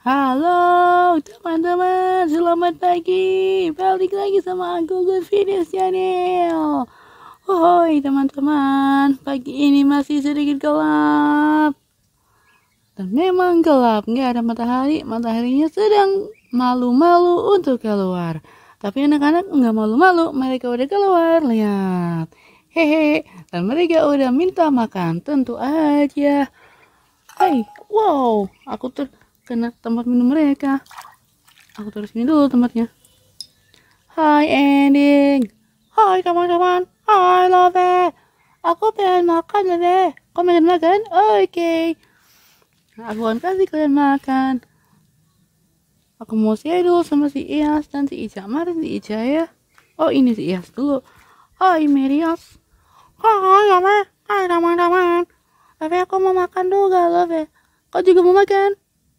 Halo teman-teman, selamat pagi. Balik lagi sama aku Good Videos Channel. Hoi teman-teman, pagi ini masih sedikit gelap. Dan memang gelap, nggak ada matahari. Mataharinya sedang malu-malu untuk keluar. Tapi anak-anak nggak malu-malu, mereka udah keluar. Lihat, hehe. Dan mereka udah minta makan, tentu aja. Hai, wow, aku terkena tempat minum mereka. Aku taruh sini dulu tempatnya. Hai Ending. Hai teman-teman. Hai Love. Aku pengen makan Love. Kau pengen makan? Oke. Nah, aku akan kasih kalian makan. Aku mau share dulu sama si Iyas dan si Ica. Mari si Ica ya. Oh ini si Iyas dulu. Hai Merias. Hai Love. Hai teman-teman. Love aku mau makan juga Love. Kau juga mau makan?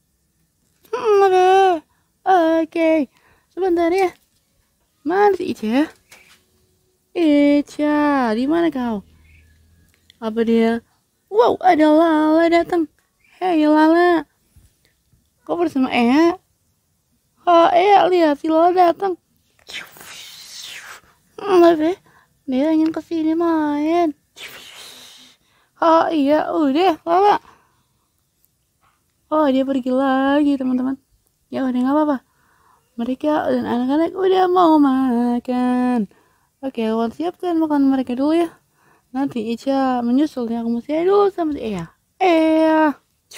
Love. Oke. Sebentar ya. Mana si Ica? Ica, di mana kau? Apa dia? Wow, ada Lala datang. Hei Lala, kau bersama Ea? Oh, Ea, lihat si Lala datang. Tapi dia ingin kesini main. Oh iya, udah Lala. Oh, dia pergi lagi teman-teman. Ya udah nggak apa-apa. Mereka dan anak-anak udah mau makan. Oke, aku siapkan makan mereka dulu ya. Nanti Ica menyusul ya. Aku mesti dulu sama si Ea. Ea.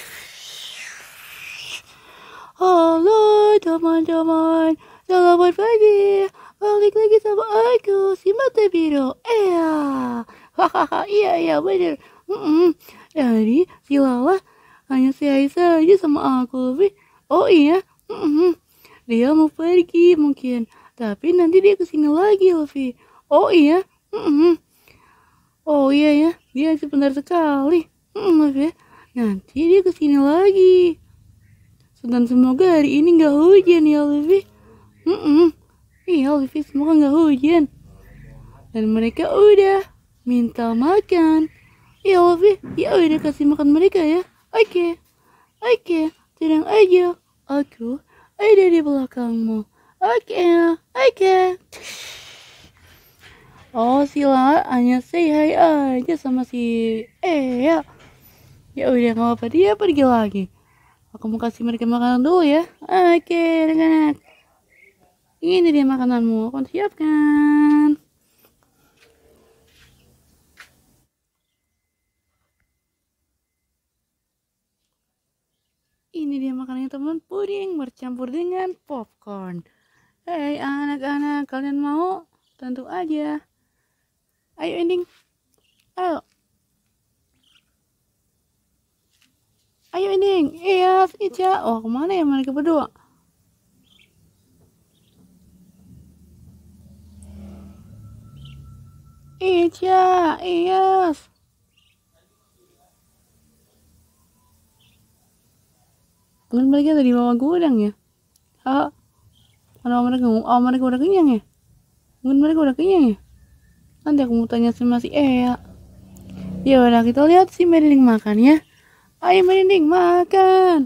Halo teman-teman. Selamat pagi. Balik lagi sama aku si mata biru. Ea. Hahaha. Iya bener. Jadi si Lala hanya say saja sama aku lebih. Oh iya. Dia mau pergi mungkin. Tapi nanti dia kesini lagi Luffy. Oh iya. Oh iya ya, dia sebentar sekali. Maaf ya, nanti dia kesini lagi. Dan semoga hari ini nggak hujan ya Luffy. Iya Luffy, semoga nggak hujan. Dan mereka udah minta makan. Ya Luffy, ya udah kasih makan mereka ya. Oke, tenang aja. Aku ada di belakangmu. Oke. Oh, Sila hanya say hi aja sama si ya. Ya udah nggak apa-apa, dia pergi lagi. Aku mau kasih mereka makanan dulu ya. Oke, anak-anak. Ini dia makananmu. Aku siapkan. Ini dia makanannya teman, puding bercampur dengan popcorn. Hei anak-anak, kalian mau? Tentu aja. Ayo Ending. Ayo. Ayo Ending. Iya, Ica. Oh, kemana ya mereka berdua? Ica, Iyas. Mungkin mereka tadi bawa gudang ya? Mereka udah kenyang ya? Mungkin mereka udah kenyang ya? Nanti aku mau tanya sama si Ea. Ya udah kita lihat si Merinding makan ya. Ayo Merinding makan.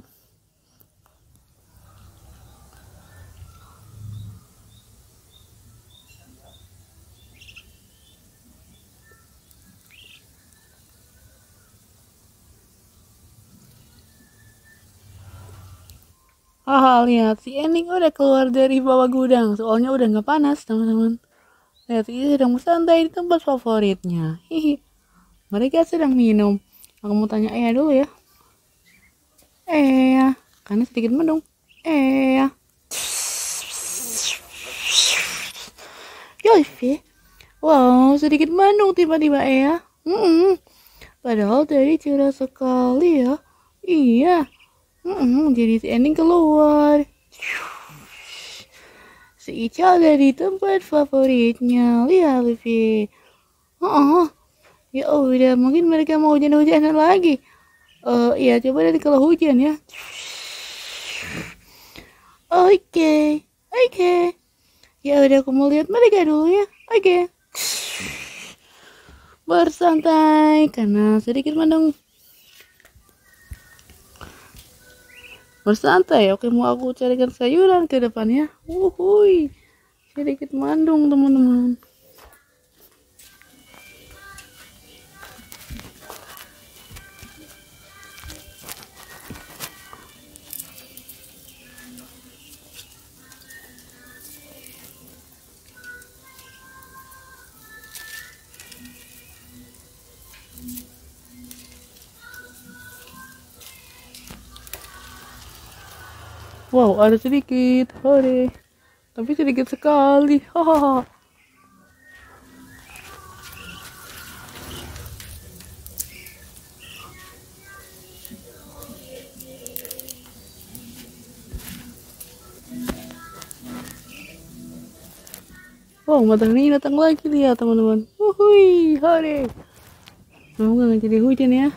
Lihat si Ending udah keluar dari bawah gudang. Soalnya udah nggak panas teman-teman. Lihat ini sedang bersantai di tempat favoritnya. Hihi. Mereka sedang minum. Aku mau tanya Ea dulu ya. Ea, karena sedikit mendung. Ea. Yoi, wow, sedikit mendung tiba-tiba Ea. Padahal tadi cerah sekali ya. Iya. Jadi si Ending keluar. Si Ica ada di tempat favoritnya. Lihat Livi. Ya udah, mungkin mereka mau hujan-hujanan lagi. Iya coba nanti kalau hujan ya. Oke. Ya udah, aku mau lihat mereka dulu ya. Oke. Bersantai karena sedikit mendung. bersantai. Oke, mau aku carikan sayuran ke depannya. Wuhui, sedikit mandung teman-teman. Wow, ada sedikit, hore, tapi sedikit sekali. Hahaha. Wow, matahari datang lagi, lihat teman-teman. Wuhui, hore. Semoga nggak jadi hujan ya.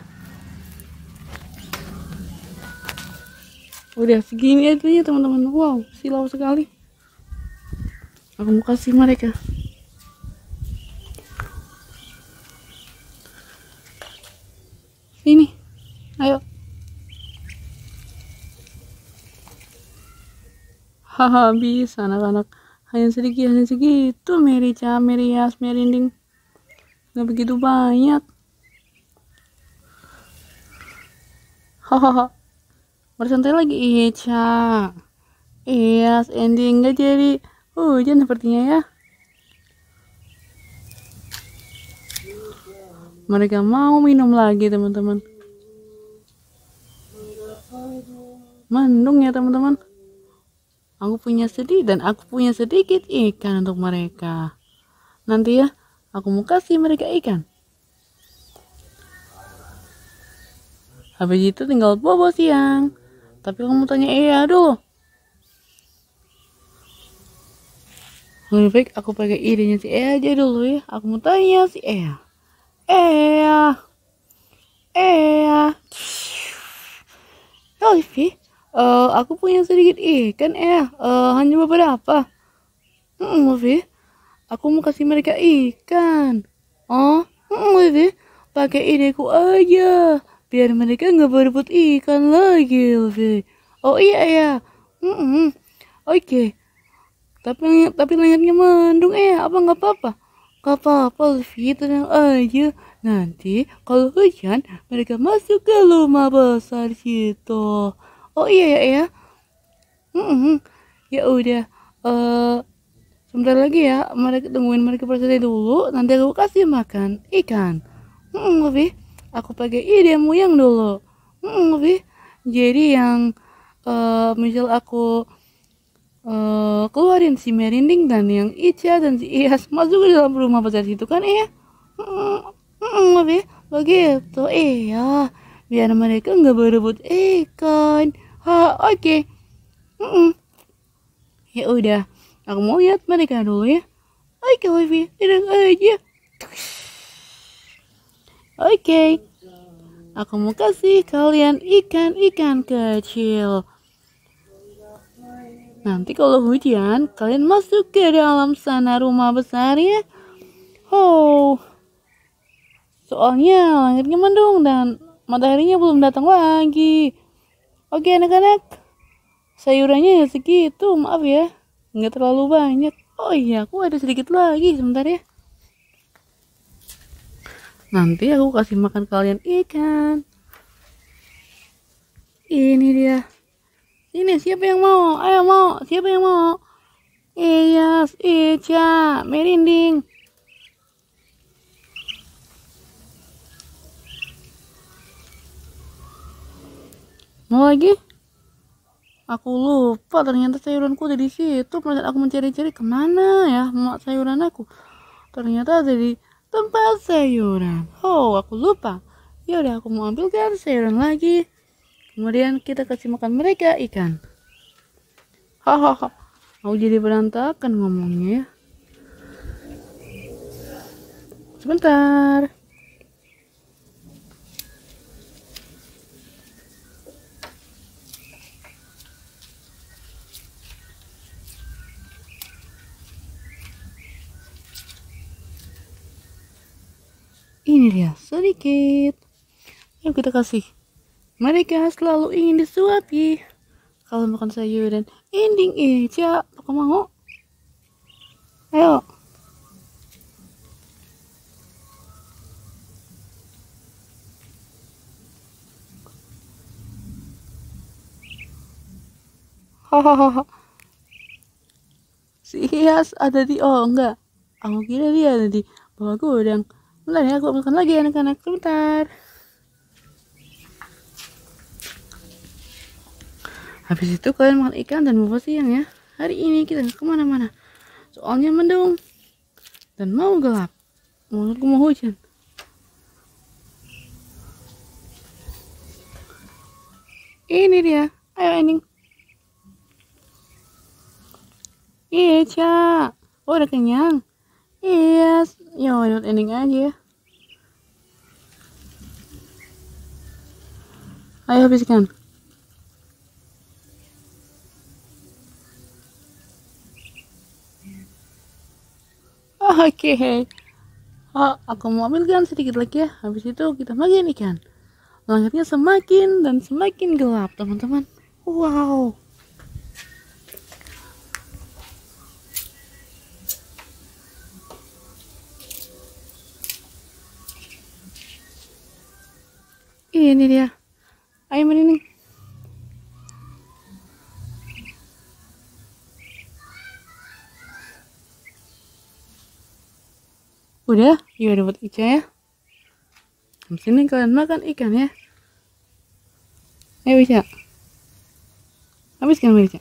Udah segini aja ya teman-teman. Wow, silau sekali. Aku mau kasih mereka. Sini, ayo. Haha, bisa anak-anak. Hanya segitu. Merica, Merias, Merinding. Gak begitu banyak. Hahaha. Bersantai lagi, Ica. Iya, ending gak jadi hujan sepertinya ya. Mereka mau minum lagi teman-teman. Mendung ya teman-teman. Aku punya sedikit ikan untuk mereka. Nanti ya, aku mau kasih mereka ikan. Habis itu tinggal bobo siang. Tapi kamu tanya Ea dulu. Lebih baik aku pakai idenya si Ea aja dulu ya. Aku mau tanya si Ea. Ea. Olivi, aku punya sedikit ikan Ea. Hanya beberapa. Olivi, aku mau kasih mereka ikan. Oh, Olivi, pakai ideku aja. Biar mereka nggak berebut ikan lagi, Olivi. Oh iya ya. Oke. Tapi langitnya mendung apa nggak apa-apa? Gak apa-apa, Livi, tenang aja. Nanti kalau hujan mereka masuk ke rumah besar situ. Oh iya ya. Ya udah. Sebentar lagi ya. Tungguin mereka bersantai dulu. Nanti aku kasih makan ikan. Livi, aku pakai idemu yang dulu. Livi. Jadi yang misal aku keluarin si Merinding dan yang Ica dan si Iyas masuk ke dalam rumah besar situ kan ya. Begitu iya, biar mereka nggak berebut ikan. Oke. Ya udah, aku mau lihat mereka dulu ya. Oke Levi, tenang aja. Oke, aku mau kasih kalian ikan-ikan kecil. Nanti kalau hujan, kalian masuk ke dalam sana rumah besar ya. Soalnya langitnya mendung dan mataharinya belum datang lagi. Oke anak-anak, sayurannya ya segitu, maaf ya. Nggak terlalu banyak. Oh iya, aku ada sedikit lagi, sebentar ya. Nanti aku kasih makan kalian ikan. Ini dia. Ini siapa yang mau? Ayo mau. Siapa yang mau? Iyas, Ica, Merinding. Mau lagi? Aku lupa ternyata sayuranku ada di situ. Aku mencari-cari kemana ya sayuran aku. Ternyata ada di tempat sayuran. Aku lupa. Ya udah aku mau ambilkan sayuran lagi. Kemudian kita kasih makan mereka ikan. Aku jadi berantakan ngomongnya ya. Sebentar. Ini dia sedikit. Yuk kita kasih. Mereka selalu ingin disuapi. kalau makan sayuran. Ending Ica, apa mau? Ayo. Hahaha. Si Hias ada di, oh enggak, aku kira dia ada di bawah gudang. Bentar ya, aku makan lagi anak-anak, sebentar. Habis itu kalian makan ikan dan bobo siang ya. Hari ini kita nggak kemana-mana, soalnya mendung dan mau gelap. Menurutku mau hujan. Ini dia, ayo ending. Iya, Cak. Oh, udah kenyang. Iya, ya udah ending aja. Ayo habiskan. Oke. Oh, aku mau ambilkan sedikit lagi ya. Habis itu kita makan ikan. Langitnya semakin dan semakin gelap, teman-teman. Wow. Ini dia. Ayo ini. Udah, ya udah buat Ica ya. Habis ini kalian makan ikan ya. Ayo Ica. Habiskan Ica.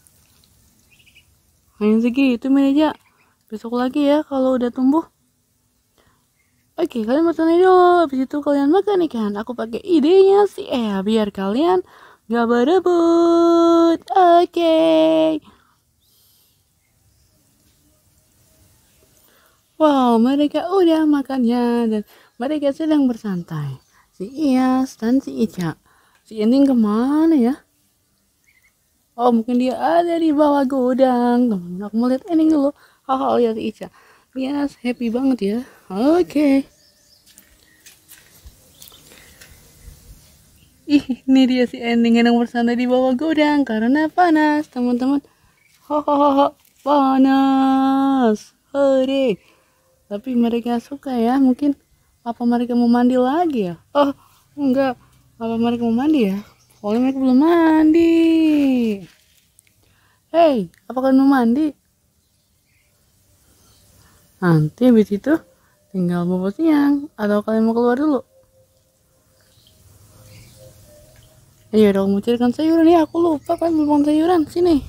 Hanya segitu Ica. Besok lagi ya kalau udah tumbuh. Oke, kalian makan dulu. Habis itu kalian makan ikan. Aku pakai idenya sih biar kalian gak berebut. Oke. Wow, mereka udah makannya dan mereka sedang bersantai. Si Iyas dan si Ica. Si Ending kemana ya? Oh, mungkin dia ada di bawah gudang. Temen aku mau lihat Ending dulu. Haha, lihat si Ica. Iyas happy banget ya. Oke. Ini dia si Ending yang bersantai di bawah gudang karena panas, teman-teman. Hahaha, panas. Hore. Tapi mereka suka ya, mungkin apa mereka mau mandi lagi ya? Oh, enggak. Apa mereka mau mandi ya? Soalnya mereka belum mandi. Hei, apa kalian mau mandi? Nanti habis itu tinggal bobo siang. Atau kalian mau keluar dulu? Ayo dong, mau carikan sayuran ya. Aku lupa kan mau sayuran. Sini.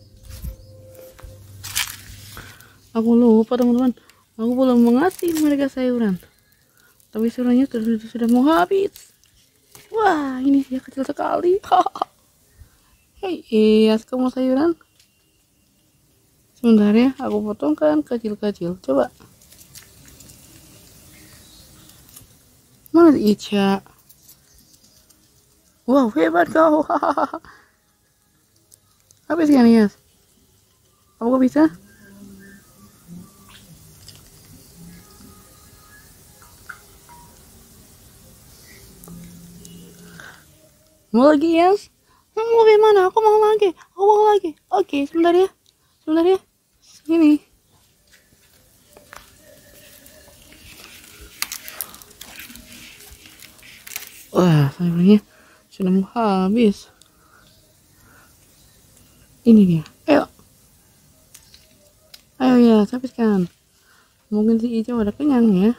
Aku lupa teman-teman. Aku belum mengasih mereka sayuran. Tapi sayurannya sudah mau habis. Wah, ini dia kecil sekali. Hei, iya, kamu mau sayuran? Sebentar ya, aku potongkan kecil-kecil. Coba. Mana Ica? Wow, hebat kau. Habis kan, Yas? Kamu kok bisa? Mau lagi, Yas? Mau gimana? Aku mau lagi. Aku mau lagi. Oke, sebentar ya. Sebentar ya. Sini. Wah, sayurnya sudah mau habis. Ini dia. Ayo. Ayo ya, habiskan. Mungkin si Ica udah kenyang ya.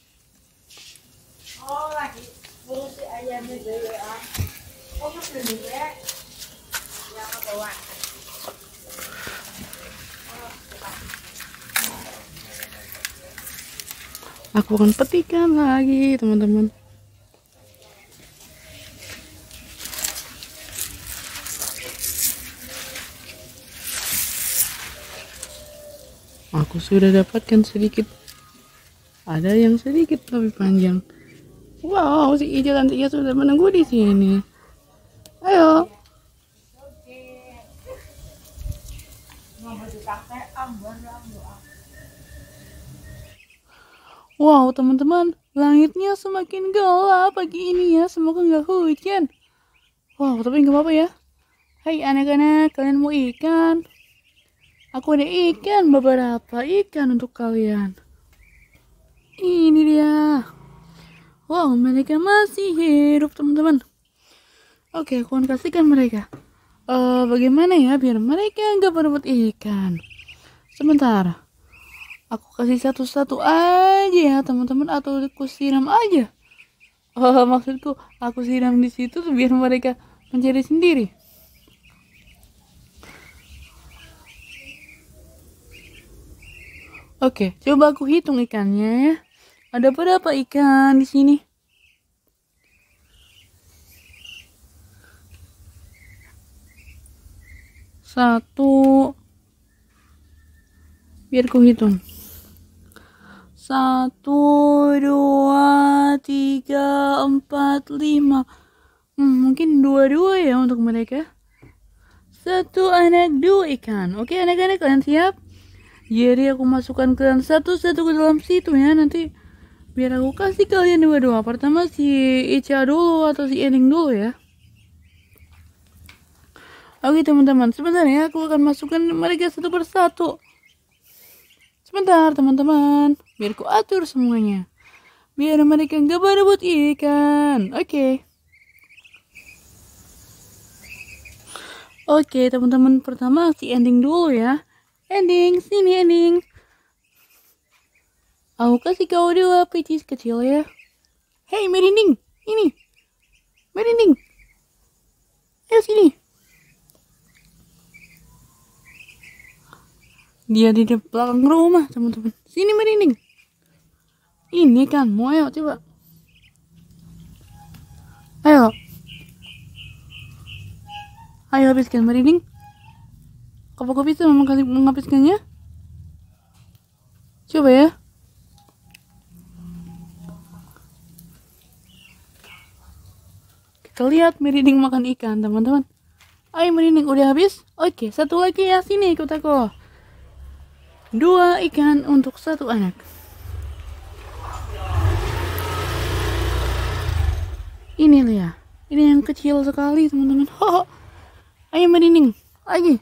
Oh, lagi ngurusi ayamnya dulu ya. Oh, masih dulu ya. Yang bawa. Aku akan petikan lagi, teman-teman. Aku sudah dapatkan sedikit. Ada yang sedikit lebih panjang. Wow, si Ica dan si Iya sudah menunggu di sini. Ayo. Wow, teman-teman, langitnya semakin gelap pagi ini ya. Semoga nggak hujan. Wow, tapi nggak apa-apa ya. Hai anak-anak, kalian mau ikan? Aku ada ikan, beberapa ikan untuk kalian. Ini dia. Wow, mereka masih hidup, teman-teman. Oke, aku akan kasihkan mereka. Bagaimana ya biar mereka nggak berebut ikan? Sebentar. Aku kasih satu-satu aja ya, teman-teman, atau aku siram aja. Maksudku, aku siram di situ tuh biar mereka mencari sendiri. Oke, coba aku hitung ikannya ya. Ada berapa ikan di sini? Satu. Biar ku hitung. 1, 2, 3, 4, 5. Mungkin 2 ya untuk mereka. 1 anak 2 ikan. Oke anak-anak, kalian siap? Jadi aku masukkan kalian satu-satu ke dalam situ ya. Nanti biar aku kasih kalian 2. Pertama si Ica dulu atau si Ening dulu ya. Oke teman-teman, sebentar ya, aku akan masukkan mereka satu persatu. Sebentar teman-teman, biar aku atur semuanya. Biar mereka nggak berebut ikan. Oke teman-teman, pertama si Ending dulu ya. Ending, sini Ending. Aku kasih kau 2 picis kecil ya. Hei Merinding, ini. Merinding. Ayo sini. Dia di belakang rumah teman-teman. Sini Merinding. Ini kan, mau ayo coba. Ayo. Ayo habiskan Merinding. Apa kau bisa menghabiskannya? Coba ya. Kita lihat Merinding makan ikan teman-teman. Ayo Merinding, udah habis? Oke, satu lagi ya, sini ikut aku. 2 ikan untuk 1 anak. Ini Lia. Ini yang kecil sekali teman-teman. Ayo Merinding, lagi.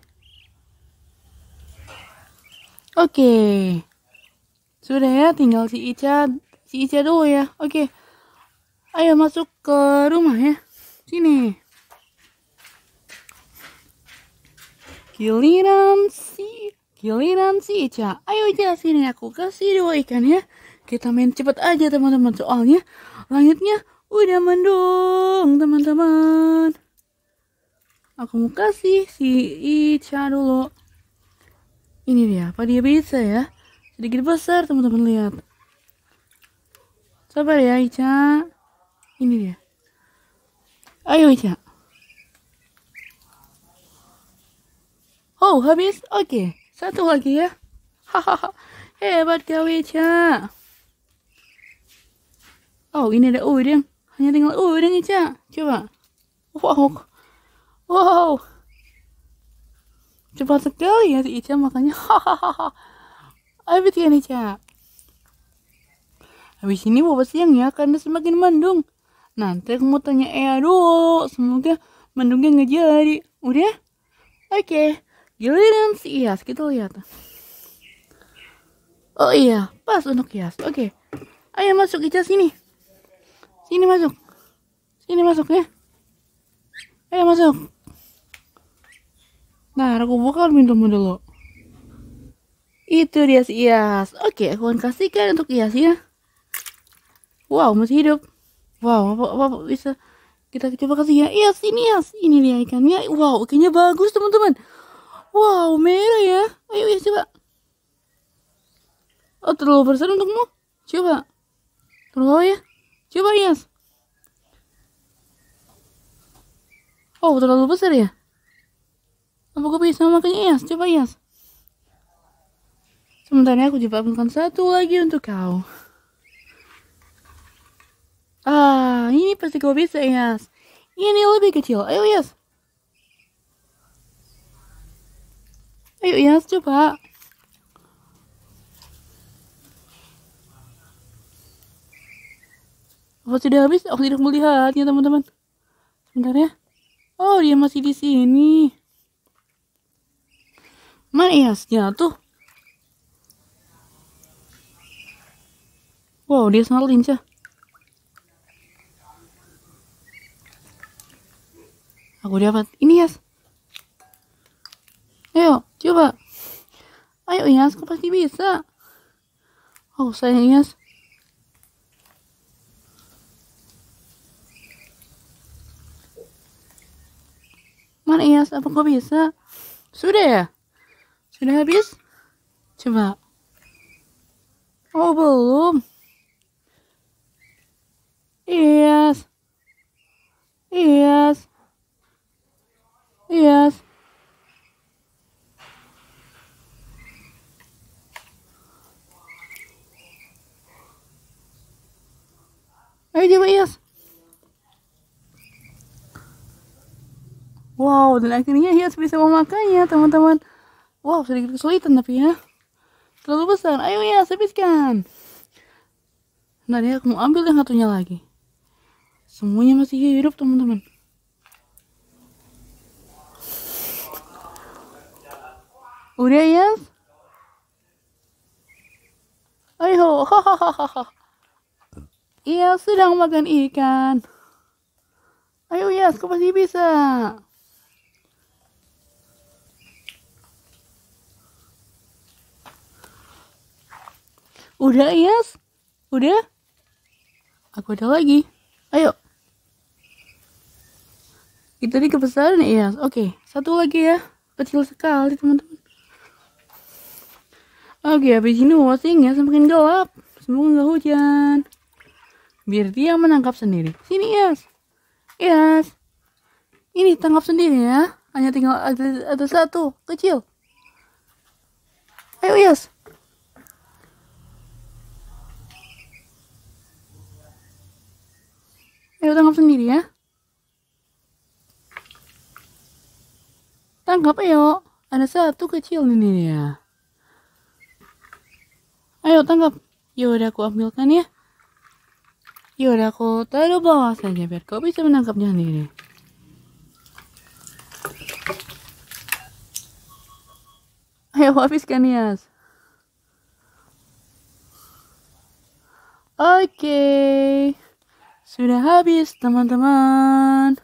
Oke. Sudah ya, tinggal si Ica dulu ya. Oke. Ayo masuk ke rumah ya. Sini. Giliran si Ica. Ayo Ica sini, aku kasih 2 ikan ya. Kita main cepet aja teman-teman, soalnya langitnya udah mendung teman-teman. Aku mau kasih si Ica dulu. Ini dia, apa dia bisa ya? Sedikit besar teman-teman, lihat. Sabar ya Ica. Ini dia. Ayo Ica. Oh habis? Oke. 1 lagi ya. Hahaha. Hebat kau Ica. Oh ini ada udang. Hanya tinggal udang Ica. Coba. Wow. Cepat sekali ya si Ica makanya. Hahaha. Habis ya Ica. Habis ini bobo siang ya karena semakin mendung. Nanti aku mau tanya Ea dulu. Semoga mendungnya nggak jadi. Udah? Oke. Giliran si Iyas, kita lihat. Oh iya, pas untuk Iyas. Oke. Ayo masuk Ica sini. Sini masuk. Sini masuk ya. Ayo masuk. Nah, aku buka pintumu dulu. Itu dia si Iyas. Oke, aku akan kasihkan untuk Iyas ya. Wow, masih hidup. Wow, apa bisa kita coba kasih ya. Iyas, ini Iyas. Ini dia ikannya. Wow, ikannya bagus teman-teman. Wow, merah ya. Ayo Iyas coba. Oh, terlalu besar untukmu. Coba. Terlalu ya. Coba Iyas. Oh, terlalu besar ya. Apa kau bisa makannya Iyas? Coba Iyas. Sementara aku coba 1 lagi untuk kau. Ini pasti kau bisa Iyas. Ini lebih kecil. Ayo Iyas. Ayo Iyas coba. Apa sudah habis? Aku tidak melihatnya teman-teman. Sebentar ya. Oh dia masih di sini. Mana Iyas? Jatuh. Wow, dia sangat lincah. Aku dapat. Ini Iyas. Ayo, coba. Ayo Iyas, kau pasti bisa. Oh, sayang Iyas. Mana Iyas? Apa kau bisa? Sudah ya? Sudah habis? Coba. Oh, belum. Iyas. Iyas. Iyas. Ayo coba Iyas. Wow, dan akhirnya Iyas bisa memakannya, teman-teman. Wow, sedikit kesulitan tapi ya. Terlalu besar. Ayo Iyas, habiskan. Nah, dia aku mau ambil yang satunya lagi. Semuanya masih hidup, teman-teman. Udah Iyas? Ayo, hahaha. Iyas sedang makan ikan. Ayo Iyas, kau pasti bisa. Udah Iyas? Udah? Aku ada lagi. Ayo. Itu tadi kebesaran ya Iyas. Oke, satu lagi ya. Kecil sekali teman-teman. Oke, habis ini washing ya, semakin gelap. Semoga nggak hujan. Biar dia menangkap sendiri. Sini Iyas. Iyas. Ini tangkap sendiri ya. Hanya tinggal ada satu kecil. Ayo Iyas. Ayo tangkap sendiri ya. Tangkap ayo. Ada satu kecil ini ya. Ayo tangkap. Yaudah aku ambilkan ya. Yaudah aku taruh bawah saja biar kau bisa menangkapnya sendiri. Ayo habiskan Iyas. Oke. Sudah habis teman-teman.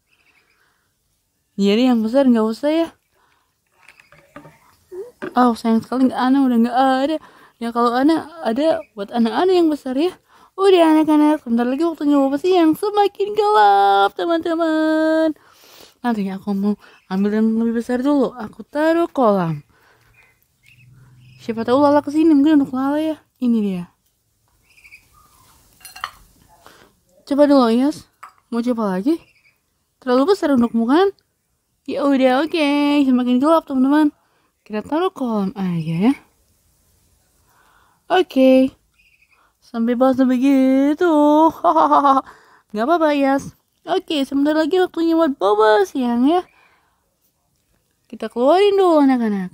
Jadi yang besar nggak usah ya. Oh sayang sekali Ana udah nggak ada. Ya kalau Ana ada buat anak-anak yang besar ya. Udah anak-anak, sebentar lagi waktunya bawa siang. Semakin gelap teman-teman. Nanti aku mau ambil yang lebih besar dulu. Aku taruh kolam. Siapa tahu Lala kesini, mungkin untuk Lala ya. Ini dia. Coba dulu Iyas. Mau coba lagi? Terlalu besar untukmu kan? Ya udah oke. Semakin gelap teman-teman. Kita taruh kolam aja ya. Oke. Sampai basah begitu. Hahaha. Gak apa-apa Iyas. Oke, sebentar lagi waktunya buat bobo siang ya. Kita keluarin dulu anak-anak.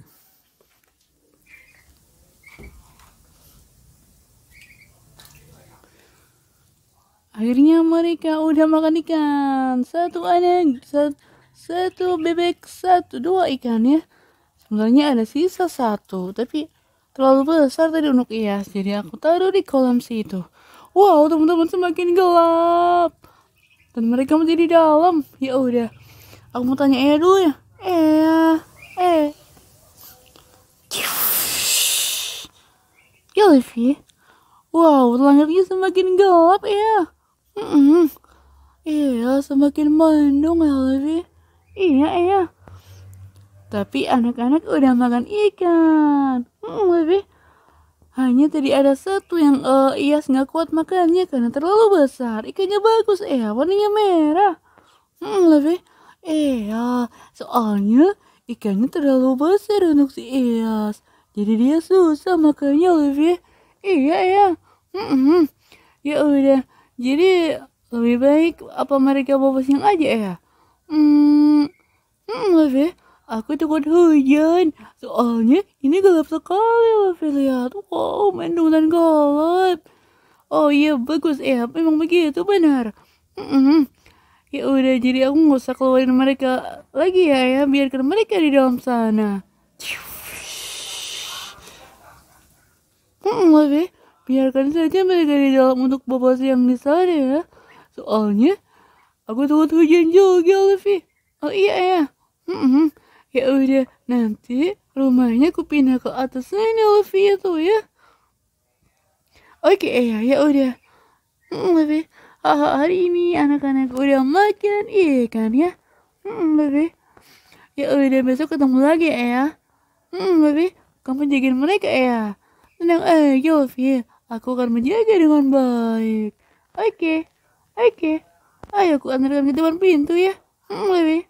Akhirnya mereka udah makan ikan. Satu anak, satu bebek, dua ikan ya. Sebenarnya ada sisa satu, tapi terlalu besar tadi untuk Iyas. Jadi aku taruh di kolam situ. Wow, teman-teman semakin gelap. Dan mereka masih di dalam. Ya udah. Aku mau tanya Ea dulu ya. Ya Levi. Wow, langitnya semakin gelap ya. Iya, semakin mendung ya Levi. Iya. Tapi anak-anak udah makan ikan. Levi. Hanya tadi ada satu yang Iyas nggak kuat makannya karena terlalu besar. Ikannya bagus, warnanya merah. Levi. Soalnya ikannya terlalu besar untuk si Iyas. Jadi dia susah makannya, Levi. Iya. Ya udah. Jadi lebih baik apa mereka bawa siang aja ya? Levi. Aku takut hujan. Soalnya ini gelap sekali, Levi. Lihat. Wow, mendung dan gelap. Oh iya, bagus ya. Memang begitu, benar. Ya udah, jadi aku nggak usah keluarin mereka lagi ya. Biarkan mereka di dalam sana. Lebih biarkan saja mereka di dalam untuk bobo siang di sana ya. Soalnya aku takut hujan juga, Levi. Oh iya ya. Ya udah, nanti rumahnya aku pindah ke atas sana, Levi itu ya. Oke ya, ya udah. Levi, hari ini anak-anak udah makan ikan ya. Levi. Ya udah, besok ketemu lagi ya. Levi, kamu jagain mereka ya. Tenang aja, Levi. Aku akan menjaga dengan baik. Oke, oke. Ayo aku antarkan ke depan pintu ya. Levi.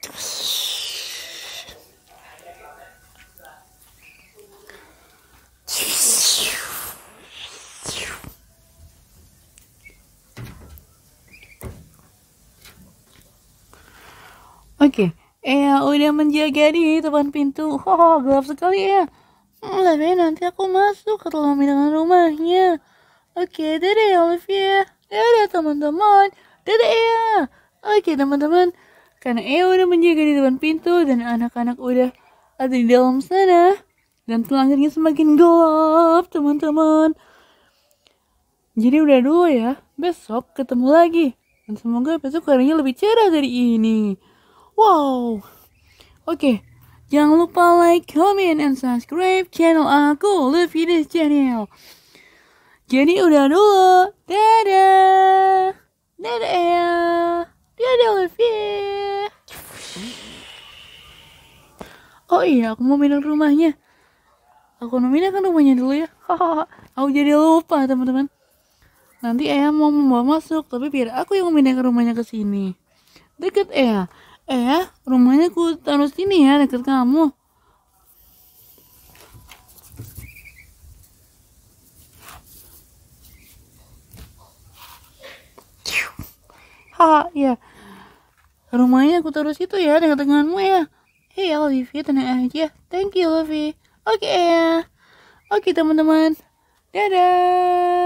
Oke, udah menjaga di depan pintu. Oh, gelap sekali ya. Tapi nanti aku masuk ke dalam dengan rumahnya. Oke, dadah ya Olivia. Dadah teman-teman. Dadah ya. Oke teman-teman, karena udah menjaga di depan pintu dan anak-anak udah ada di dalam sana dan langitnya semakin gelap teman-teman. Jadi udah dulu ya. Besok ketemu lagi. Dan semoga besok harinya lebih cerah dari ini. Wow. Oke. Jangan lupa like, comment, and subscribe channel aku, Luffy This Channel. Jadi udah dulu. Dadah. Dadah ya. Dadah Luffy. Oh iya, aku mau pindah ke rumahnya. Aku mau pindah ke rumahnya dulu ya. Aku jadi lupa teman-teman. Nanti Ayah mau membawa masuk, tapi biar aku yang pindah ke rumahnya ke sini. Deket Ayah. Rumahnya aku taruh sini ya, deket kamu. Ya. Rumahnya aku taruh situ ya, dekat denganmu ya. Hey Olivia, tenang aja. Thank you, Olivia. Oke ya. Oke teman-teman. Dadah.